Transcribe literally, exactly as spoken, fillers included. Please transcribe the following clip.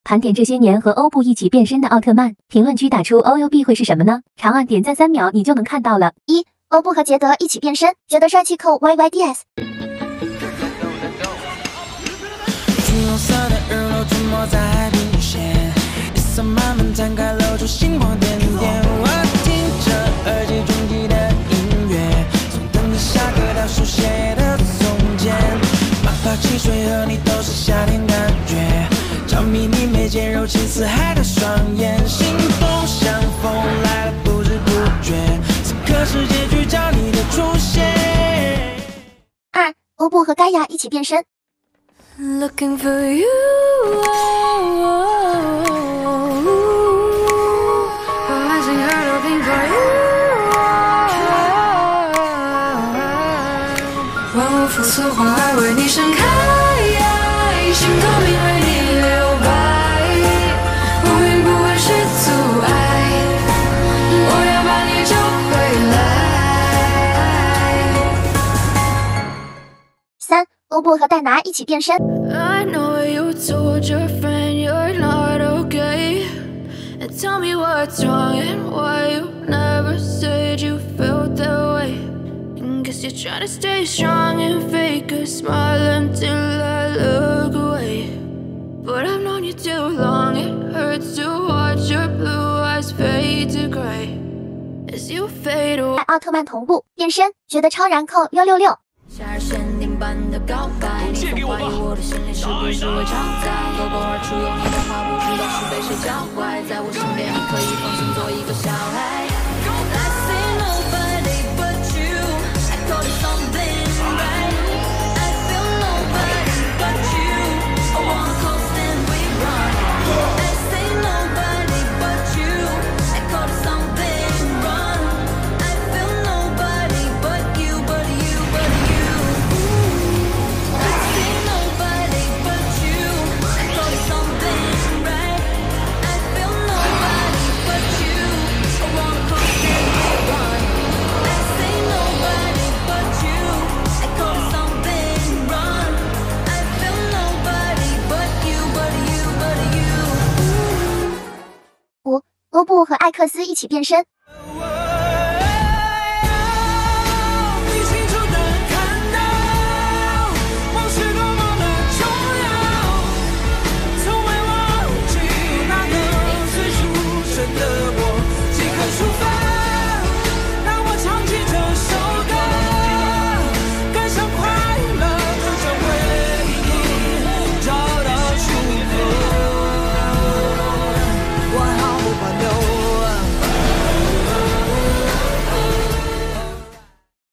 盘点这些年和欧布一起变身的奥特曼，评论区打出 O U B 会是什么呢？长按点赞三秒，你就能看到了。 一、欧布和杰德一起变身，杰德帅气扣 Y Y D S。 橘红色的日落沉没在海平线，夜色慢慢摊开，露出星光点点。我听着耳机中记的音乐，从等着下课到书写的从前，马爬汽水和你都是夏天感觉。着迷你眉间柔情似海的双眼，心动像风来了不知不觉，此刻是结局，找你的出现。 二、欧布和盖亚一起变身。 Looking for you, rising high, looking for you. 万物复苏，花儿为你盛开，心透明为你留白，乌云不会是阻碍，我要把你找回来。 三、欧布和戴拿一起变身。 I know you told your friend you're not okay, and tell me what's wrong and why you never said you felt that way. And guess you're trying to stay strong and fake a smile until I look away. But I've known you too long, it hurts to watch your blue eyes fade to gray as you fade away. 奥特曼同步变身，觉得超燃扣六六六。 夏日限定版的告白，你曾怀疑我的心里是不是会常在？脱口而出有你的话，不知道是被谁教坏。在我身边，你可以放心做一个小孩。I say nobody but you, I call it something right. I feel nobody but you, I wanna coast and we run. I say nobody but you, I call it something run. I feel nobody but you, but you, but you. I say nobody but you, I call it something right. I feel nobody but you, I wanna coast and we run. I say nobody but you, I call it something run. I feel nobody but you, but you, but you. 五、欧布和艾克斯一起变身。